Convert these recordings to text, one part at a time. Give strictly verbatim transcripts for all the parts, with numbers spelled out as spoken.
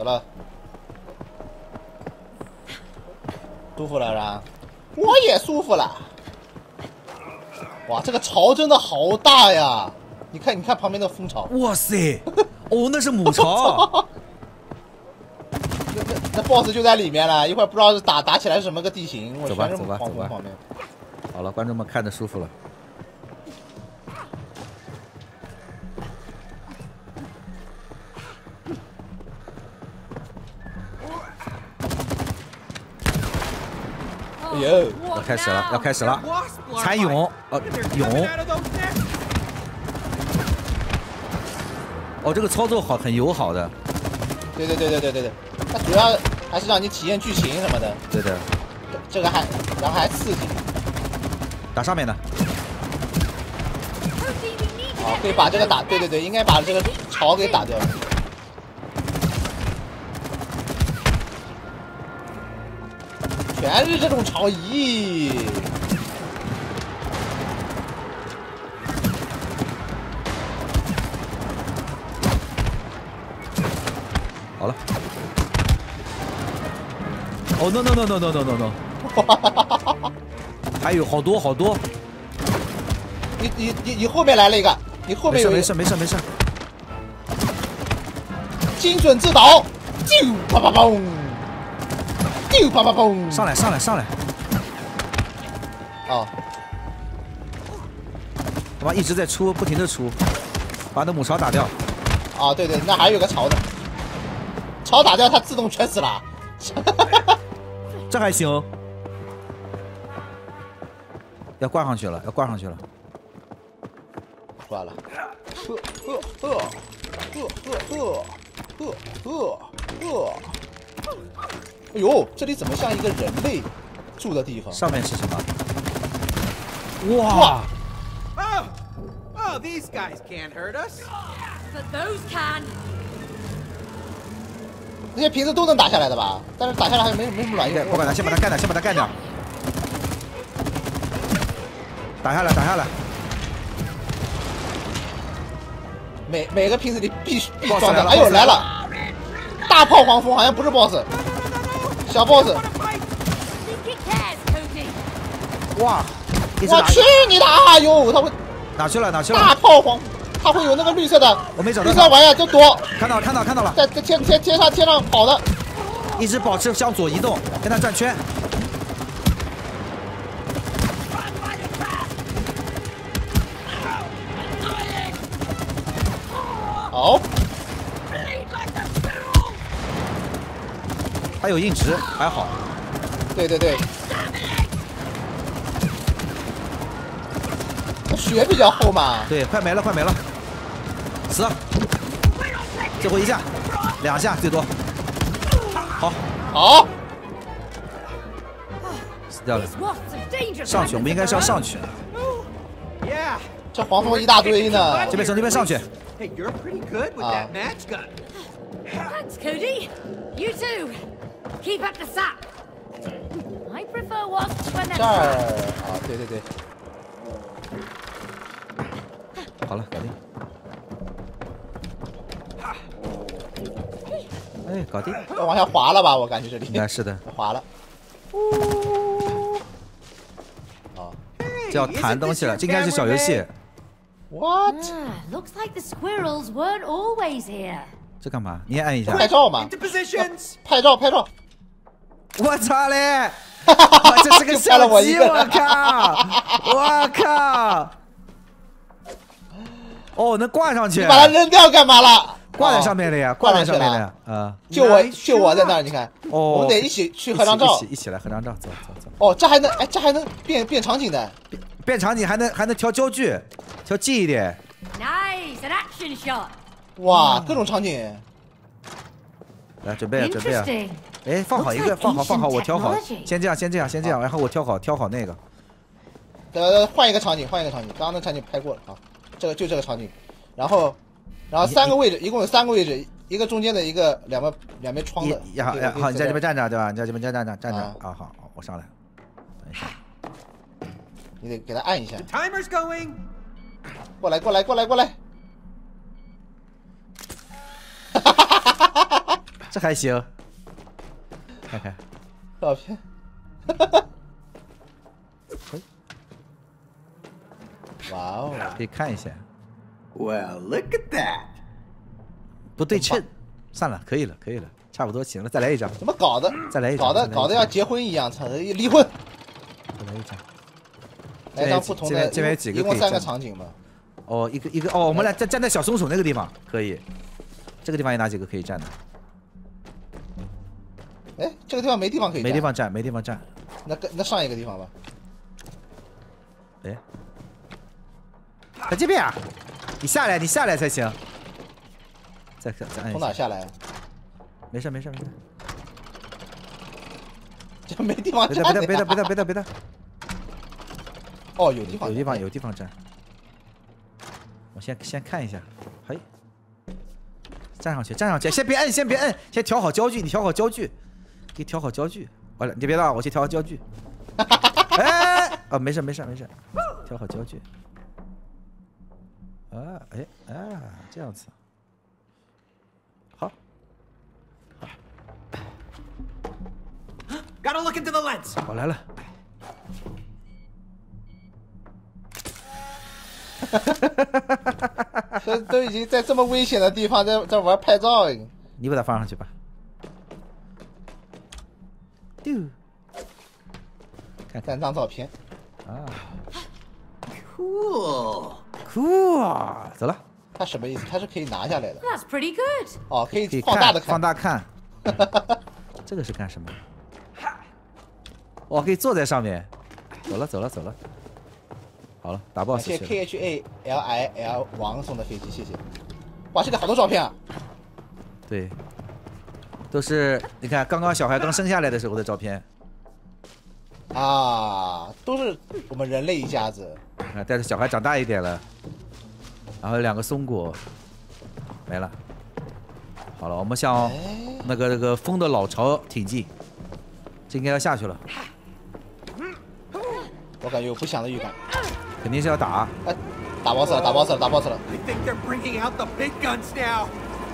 走了，舒服了是吧？我也舒服了。哇，这个巢真的好大呀！你看，你看旁边的蜂巢。 哇塞！哦，那是母巢。 那那那 boss 就在里面了，一会儿不知道是打打起来是什么个地形。我走吧， 全是走吧，走吧。 旁边。 好了，观众们看着舒服了。 哎呦， 要开始了，要开始了！蚕蛹，呃，蛹。哦，这个操作好，很友好的。 对对对对对对对，它主要还是让你体验剧情什么的。 对的。 这个还，然后还刺激。 打上面的。 好，可以把这个打，对对对，应该把这个巢给打掉了。 全是这种巢，咦！ 好了。哦 no no no no no no no no！ 还有好多好多。 你你你你后面来了一个，你后面有没事没事没事没事。 精准自导，就啪啪砰！ 丢啪啪砰！ 上来上来上来！ 哦， 他妈一直在出，不停的出，把那母巢打掉。 啊，对对，那还有个巢呢，巢打掉它自动全死了。 这还行。要挂上去了，要挂上去了。 挂了。呵呵呵呵呵呵呵呵。 哎呦，这里怎么像一个人类住的地方？ 上面是什么？哇！ Oh, oh, these guys can't hurt us. But those can. 那些瓶子都能打下来的吧？但是打下来还没没什么卵用。 不管他，先把他干掉，先把他干掉。打下来，打下来。 每每个瓶子里必须必 boss 装的。 来了哎呦 boss 来了！大炮黄蜂好像不是 boss。 小 boss， 哇！ 我去你的！哎呦，他会哪去了？哪去了？ 大炮黄，它会有那个绿色的， 我没找到。 绿色玩意儿就躲。 看到了，看到了，看到了， 在在天天天上天上跑的， 一直保持向左移动，跟他转圈。 好。 还有硬直，还好。 对对对，血比较厚嘛。 对，快没了，快没了，死！最后一下，两下最多。好， 好， 死掉了。上去，我们应该是要上去。 这黄蜂一大堆呢。 这边从这边上去。 Hey, you're pretty good with that match gun. Thanks, Cody. You too. Keep up the sap. I prefer wasps when 这 they're 儿啊，对对对。 好了，搞定。哎，搞定。 要往下滑了吧？我感觉这里。 应该是的。 滑了。啊， 这要弹东西了，这应该是小游戏。 What? Ah, looks like the squirrels weren't always here. 这干嘛？你也按一下。 拍照嘛。拍照拍照。 我操嘞！这是个相机，我靠！我靠！哦，能挂上去。 你把它扔掉干嘛了？ 挂在上面了呀，挂在上面了呀。啊！ 就我就我在那儿，你看。 哦。 我们得一起去合张照。 一起一起来合张照，走走走。 哦，这还能哎，这还能变变场景的。 变变场景还能还能调焦距，调近一点。 Nice, an action shot. 哇，各种场景。 来，准备啊，准备啊。 哎，放好一个，放好放好，我调好。先这样，先这样，先这样，然后我挑好挑好那个。 呃，换一个场景，换一个场景，刚刚那场景拍过了啊，这个就这个场景，然后，然后三个位置，一共有三个位置，一个中间的一个两边两边窗的。 呀呀，好，你在这边站着对吧？你在这边站站站站着啊，好，我上来。等一下， 你得给他按一下。 Timer's going. 过来，过来，过来，过来。 这还行。看看照片。哇哦， 可以看一下。 Well, look at that. 不对称，算了，可以了，可以了，差不多行了，再来一张。 怎么搞的？ 再来一张。 搞得搞得要结婚一样，操！离婚。 再来一张。 来张不同的， 这边有几个？ 一共三个场景嘛。 哦，一个一个哦，我们来站站在小松鼠那个地方可以。这个地方有哪几个可以站的？ 哎，这个地方没地方可以站。 没地方站，没地方站。 那那上一个地方吧。 哎，在这边啊！你下来，你下来才行。再再按一下。 从哪下来？ 没事没事没事。 这没地方站。 别的别的别的别的别的。 哦，有地方， 有地方有地方站。我先先看一下，嘿，站上去站上去，先别摁先别摁，先调好焦距，你调好焦距，给调好焦距。完了，你别动，我去调好焦距。哎，哦，没事没事没事，调好焦距。啊，哎啊，这样子，好，好。 Gotta look into the lens. 我来了。 这都已经在这么危险的地方，在在玩拍照。 你把它放上去吧。丢，看看张照片。 啊 Cool. Cool， 走了。 它什么意思？它是可以拿下来的。 That's pretty good. 哦，可以可以放大的看。 放大看。这个是干什么？我可以坐在上面。走了走了走了。好了，打 boss 去了。 谢谢 K H A L I L 王送的飞机，谢谢。哇，这里好多照片啊！ 对，都是你看刚刚小孩刚生下来的时候的照片。 啊，都是我们人类一家子。 啊，但是小孩长大一点了，然后有两个松果，没了。好了，我们向那个那个风的老巢挺进，这应该要下去了。 我感觉有不祥的预感。 肯定是要打。 哎，打 boss 了，打 boss 了，打 boss 了。 I think they're bringing out the big guns now.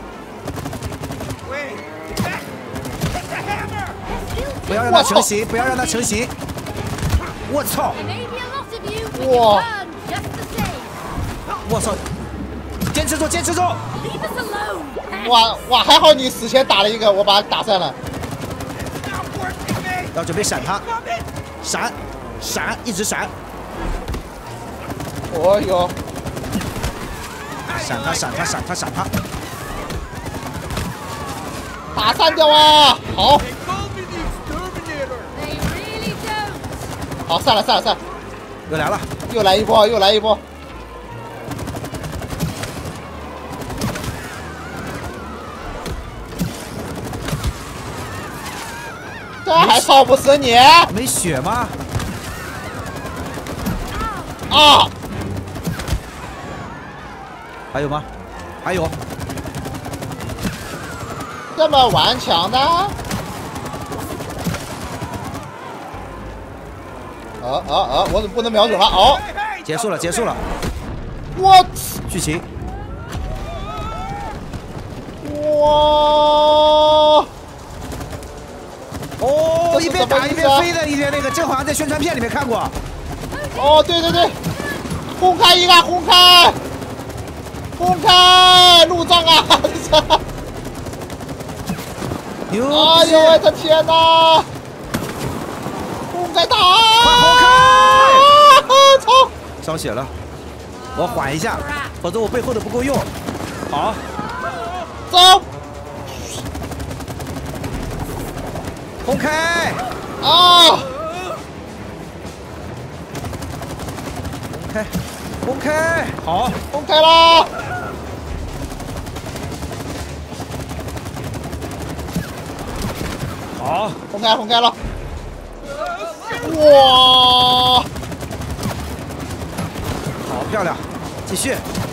Wait, that, that's the hammer. 不要让它成型，不要让它成型。我操！ Maybe a lot of you, but Whoa. you burn just the same. 我操！坚持住，坚持住！ Leave us alone. 哇哇，还好你死前打了一个，我把它打散了。 It's not working, man. 要准备闪它， Coming. 闪，闪，一直闪， 哦哟， 闪它，闪它，闪它，闪它。 打散掉啊！好， They call me the exterminator. They really don't. 好，散了，散了，散了。 又来了， 又来一波，又来一波。这还烧不死你没血吗？ 啊！ 还有吗？还有。 这么顽强的？啊啊啊！我怎么不能瞄准了？哦， Hey, hey. 结束了，结束了， 我剧情。 哇！ 哦， 这是一边打一什么意思啊边飞的，一边那个，这好像在宣传片里面看过。 哦，对对对，轰开一个，轰开，轰开，路障啊！ 牛哎呦我的天哪！轰开打！ 快轰开！操！ 烧血了，我缓一下，否则我背后的不够用。好， 走！ 轰开！ 啊！ 轰开！轰开！好， 轰开了！ 好， 轰开，轰开了！哇！ 好漂亮，继续。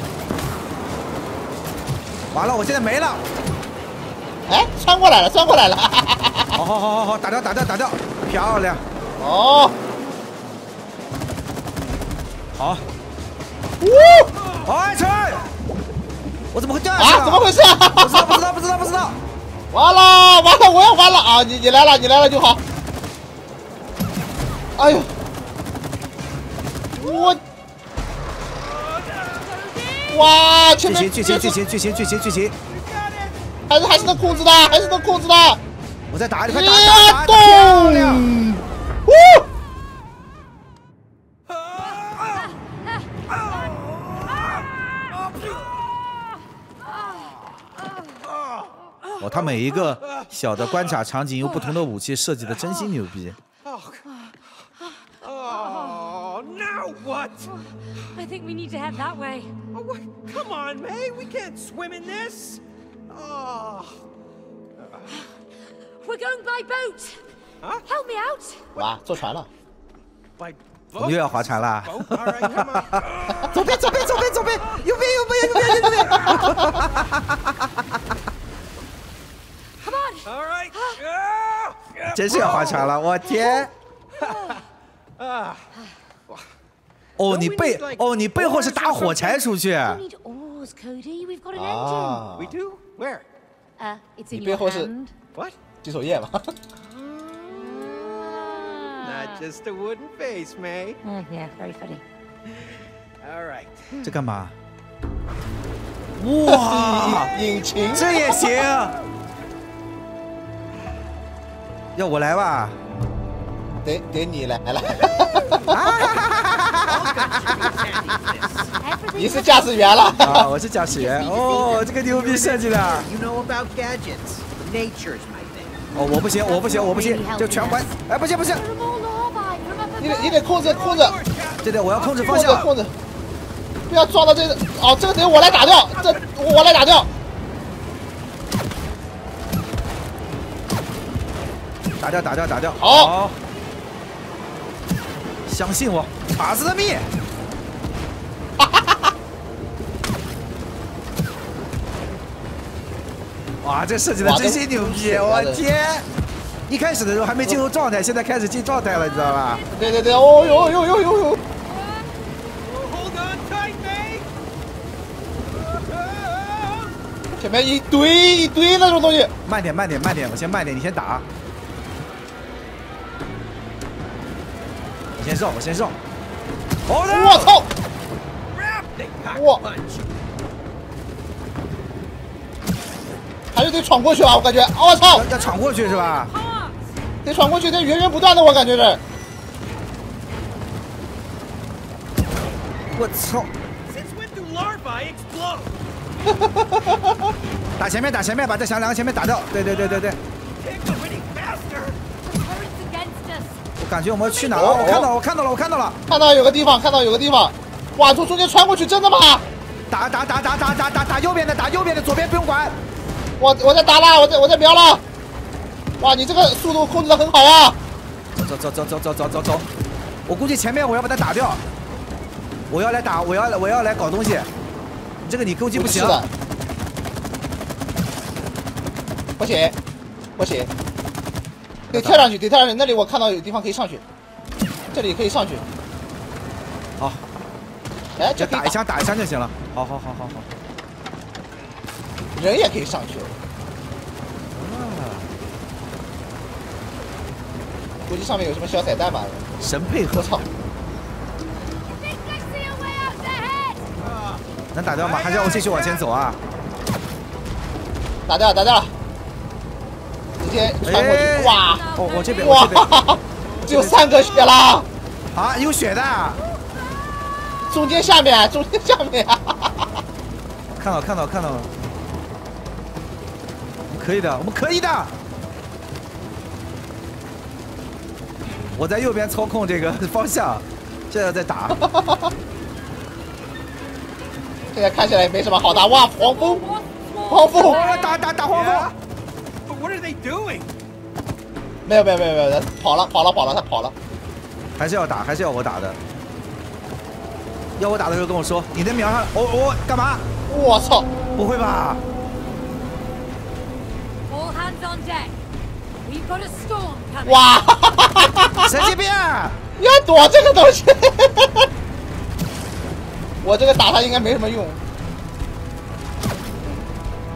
完了，我现在没了。 哎，穿过来了，穿过来了！ 好好好好好，打掉打掉打掉，漂亮。 哦， 好。 呜！ 哎，陈，我怎么会掉下去了？ 啊，怎么回事？ 不知道不知道不知道不知道。 完了完了，我要完了啊！你你来了，你来了就好。哎呦，我。 哇！前面剧情剧情剧情剧情剧情剧情， 还是还是能控制的，还是能控制的。 我再打，你快打打打！漂亮！ 呜！ 哦，他每一个小的关卡场景用不同的武器设计的真心牛逼。 Oh, now what? I think we need to head that way. Oh, what? Come on, May. We can't swim in this. Oh. We're going by boat. Huh? Help me out. 哇，坐船了。 By 我们又要划船啦！ boat? All right, come on. 左边左边左边左边，右边右边右边右边。 Come on. All right. Oh, 真是要划船了，我天！ Ah. 哦，你背哦，你背后是打火柴出去。 We need oars, Cody. We've got an engine. 啊 We，do? Where? Uh, it's in 你 your 背后是 hand. What? 洗手液吗？ Not just a wooden face, May. Uh, yeah, very funny. All right. 这干嘛？哇， 引擎。 这也行？要我来吧？ 得得你来了， Everything 你是驾驶员了。 啊，我是驾驶员。哦，这个牛逼设计的。 You know about gadgets. Nature's my thing. 哦，我不行，我不行，我不行，就全关。哎，不行不行， They're all Lorby from up 你得 above. 你得控制控制对对，我要控制方向。 控制控制，不要撞到这个。哦，这个得我来打掉，这我来打掉。 打掉打掉打掉。 好， 相信我，卡斯的密。哇，这设计的真心牛逼！我天！一开始的时候还没进入状态，现在开始进状态了，你知道吧？ 对对对，哦呦呦呦呦呦！ Oh, hold on tight, May. 前面一堆一堆那种东西。 慢点慢点慢点，我先慢点，你先打。我先绕，我先绕。哦， 我操！ They cock Whoa. punch. 还是得闯过去吧，我感觉。我操！ 要要闯过去是吧？ 得闯过去，得源源不断的，我感觉是。 我操！ Since when do larvae explode? 打前面打前面，把这小两个前面打掉。对对对对对， Can't go any faster. The current's against us. 我感觉我们要去哪儿了？我看到了，我看到了，我看到了。 看到有个地方，看到有个地方。哇，从中间穿过去，真的吗？ 打打打打打打打打右边的，打右边的，左边不用管。 我我在打了，我在我在瞄了。哇，你这个速度控制的很好啊！ 走走走走走走走走走，我估计前面我要把它打掉。我要来打，我要我要来搞东西。这个你估计不行。 是的。不行，不行，得跳上去，得跳上去。那里我看到有地方可以上去，这里可以上去。 好， 哎， 就这可以打一枪打一枪就行了。好好好好好。 人也可以上去。估计上面有什么小彩蛋吧？ 神配合我，操！ Think I see a way out ahead. 能打掉吗？还是要我继续往前走啊？ 打掉，打掉了。直接穿过哎去，哇哦，我这边我这边哇，只有三个血了。 啊，有血的。 中间下面，中间下面。 看到看到看到了，我们可以的，我们可以的。我在右边操控这个方向，现在在打。 现在看起来也没什么好打。哇，黄蜂，黄蜂， 哦，打打打黄蜂！ But what are they doing? 没有没有没有没有，跑了跑了跑了，他跑了。 还是要打，还是要我打的。要我打的时候跟我说，你能瞄上？我、我干嘛？ 我操！ 不会吧？ All hands on deck. We've got a storm coming. 哇！ 神经病！ 要躲这个东西。我这个打他应该没什么用。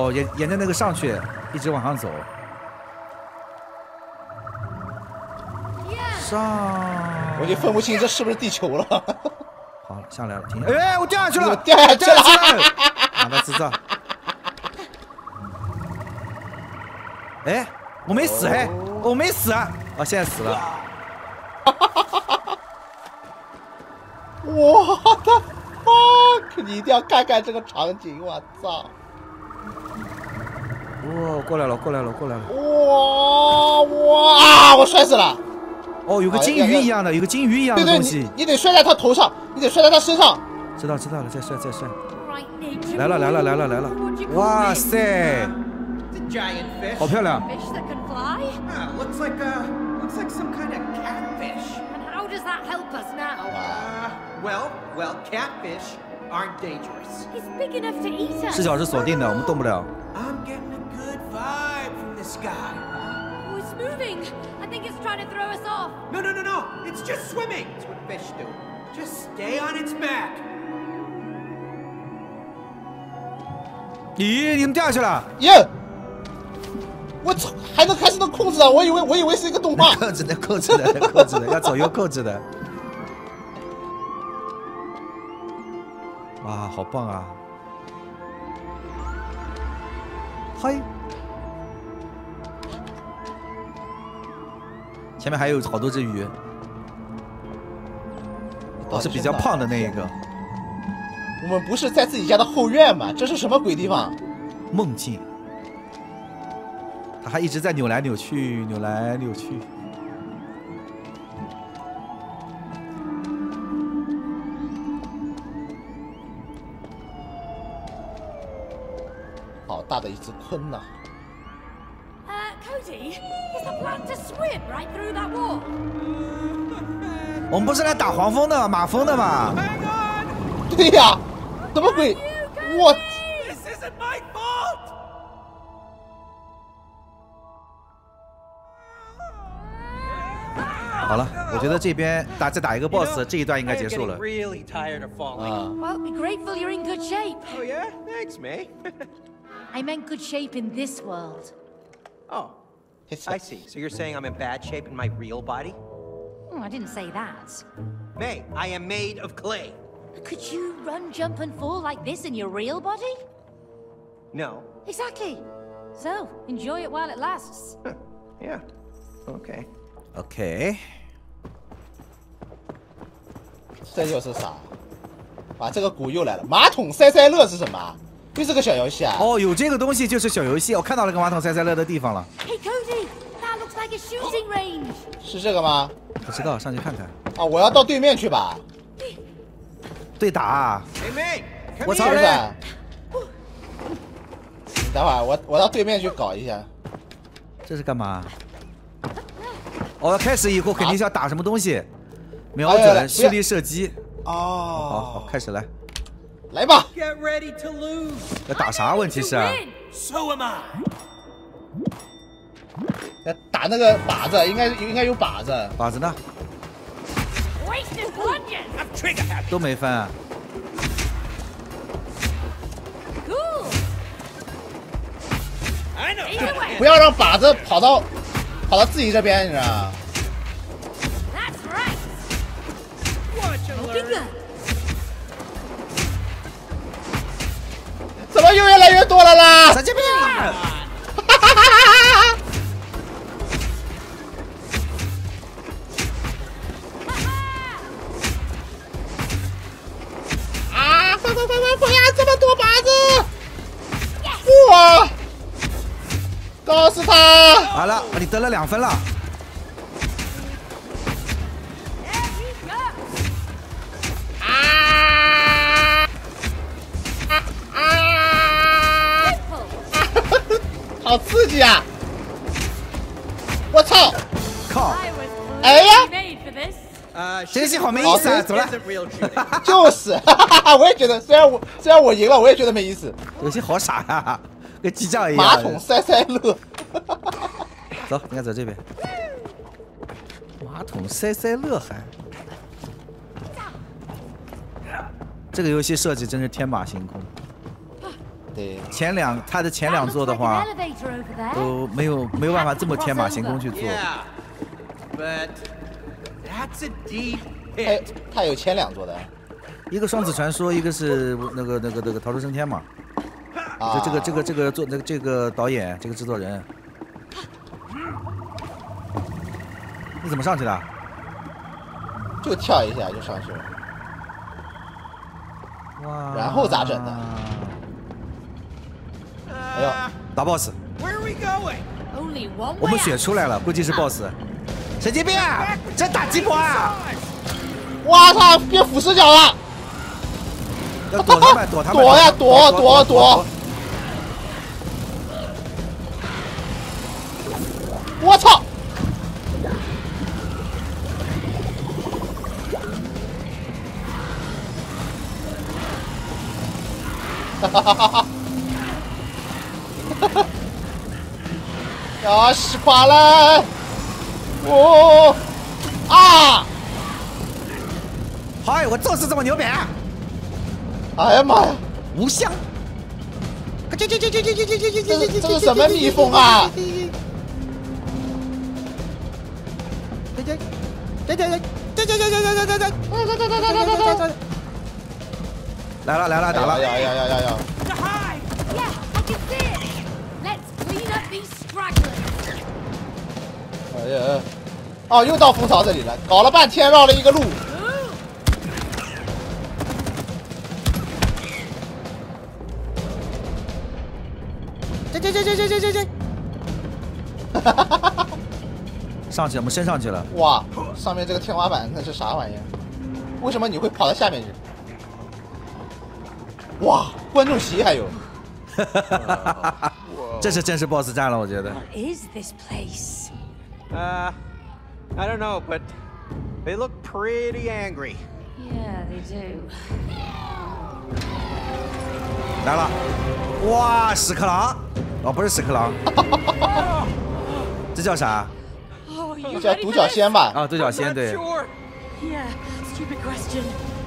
哦，沿沿着那个上去，一直往上走。上。 我就分不清这是不是地球了。 好了，下来了，停。哎，我掉下去了， 我掉下去了。 拿到制造。哎，我没死嘿，我没死啊！哦，现在死了。 我的 fuck！ 你一定要看看这个场景，我操！ 哇，过来了，过来了，过来了！ 哇哇！我摔死了！ 哦，有个金鱼一样的，有个金鱼一样的东西。 对对，你你得摔在他头上，你得摔在他身上。 知道知道了，再摔再摔。来了来了来了来了！哇塞！ Giant fish. 好漂亮！ Fish that can fly? Ah, looks like a looks like some kind of catfish. And how does that help us now? Uh, well, well, catfish aren't dangerous. He's big enough to eat us. 视角是锁定的，我们动不了。 I'm getting a good vibe from this guy. Oh, it's moving. I think it's trying to throw us off. No, no, no, no. It's just swimming. That's what fish do. Just stay on its back. 咦，你们掉下去了？ 耶！ 我操，还能开始能控制的，我以为我以为是一个动画。 控制的，控制的，控制的，要左右控制的。哇，好棒啊！嘿，前面还有好多只鱼，我是比较胖的那一个。 我们不是在自己家的后院吗？这是什么鬼地方？ 梦境。 他还一直在扭来扭去，扭来扭去。 好大的一只鲲呐！ Uh, Cody, is the plan to swim right through that wall? 我们不是来打黄蜂的、马蜂的吗？ 对呀，怎么鬼？我 This isn't my fault. 好了，我觉得这边打再打一个 boss， 这一段应该结束了。 Really tired of falling. 啊， Well, be grateful you're in good shape. Oh yeah, thanks, May. I meant good shape in this world. Oh, I see. So you're saying I'm in bad shape in my real body? Oh, I didn't say that. May, I am made of clay. Could you run, jump, and fall like this in your real body? No. Exactly. So, enjoy it while it lasts. Huh. Yeah. Okay. OK， 这又是啥？啊，这个鼓又来了。马桶塞塞乐是什么？又是个小游戏啊！ 哦，有这个东西就是小游戏，我看到了个马桶塞塞乐的地方了。 Hey, Cody, that looks like a shooting range. 是这个吗？ 不知道，上去看看。 啊，我要到对面去吧。 对打、啊， Hey, May. 我 Come 操 here. 嘞！ 你等会儿，我我到对面去搞一下。 这是干嘛？哦，开始以后肯定是要打什么东西，瞄哎呀来准、蓄力射击。 哦， 好好，开始来。 来吧。 Get ready to lose. 要打啥？问题是啊， So am I. 要打那个靶子，应该应该有靶子。 靶子呢？ Wasted plunges. I'm trigger happy. 都没分啊。 Cool. I know. Either way. 不要让靶子跑到跑到自己这边，你知道吗？ That's right. Watch and Looking learn. good. 怎么又越来越多了啦？ 神经病！ 啊！快快快快快呀！这么多靶子！哇！告诉他， 好了，你得了两分了。 There he goes. 啊啊啊！ Simple. 好刺激啊！我操！ 靠！ I was Eh? clearly made for this. Uh, 这个戏好没意思啊，走了。 isn't real shooting. 就是，我也觉得，虽然我虽然我赢了，我也觉得没意思。 这个戏好傻呀，跟激将一样。 马桶塞塞乐， 走，应该走这边。马桶塞塞乐还。这个游戏设计真是天马行空。 对， 前两他的前两座的 That 话 looks like an elevator over there. 都没有没有办法这么天马行空去做。 Yeah, but that's a deep 它 hit. 它有前两座的一个双子传说，一个是那个那个那个逃出升天嘛。 啊。 就这个这个这个做那个这个导演这个制作人，你怎么上去的？ 就跳一下就上去了。 哇！ 然后咋整的？哎呦， Uh, 打 boss， where are we going? Only one 我 way 们血 out. 出来了，估计是 boss。神经病啊！这打鸡婆啊！ 哇操，变俯视角了！ 要躲他们，躲他们！ 躲呀躲躲躲！我操！哈哈哈哈哈！要死垮了！哦啊！ 嗨，我就是这么牛逼！ 哎呀妈呀！ 无香。这这这这这这这这这这是这是什么蜜蜂啊？ 这这这这这这这这这这这这来了来了打了！ 呀呀呀呀呀！ To hide! Yeah, I can see it. Let's clean up these stragglers. 哎呀！哦，又到蜂巢这里了，搞了半天绕了一个路。 这这这这这这这这！上去，我们升上去了。 哇，上面这个天花板那是啥玩意儿？为什么你会跑到下面去？哇，观众席还有。 这是真实 boss 战了，我觉得。 What is this place? Uh, I don't know, but they look pretty angry. Yeah, they do. 来了，哇，屎壳郎，哦，不是屎壳郎，这叫啥？ Oh, you 叫独角仙吧？ 啊，独角仙， I'm not 对。 sure. Yeah, stupid question.